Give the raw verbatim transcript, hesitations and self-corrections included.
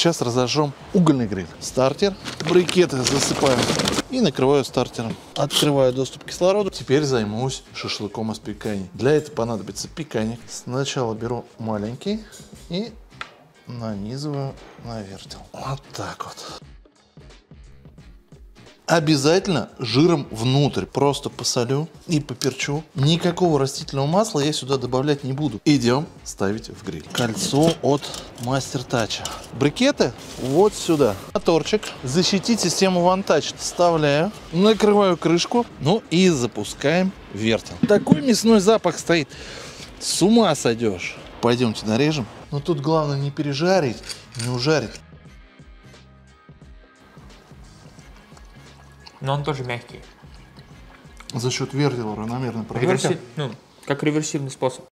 Сейчас разожжем угольный гриль. Стартер. Брикеты засыпаем и накрываю стартером. Открываю доступ к кислороду. Теперь займусь шашлыком из пикани. Для этого понадобится пиканик. Сначала беру маленький и нанизываю на вертел. Вот так вот. Обязательно жиром внутрь. Просто посолю и поперчу. Никакого растительного масла я сюда добавлять не буду. Идем ставить в гриль. Кольцо от Мастер Тача. Брикеты вот сюда. Моторчик. Защитить систему One Touch. Вставляю. Накрываю крышку. Ну и запускаем вертел. Такой мясной запах стоит. С ума сойдешь. Пойдемте нарежем. Но тут главное не пережарить, не ужарить. Но он тоже мягкий. За счет вертела равномерно прогреться. Реверси... Ну, как реверсивный способ.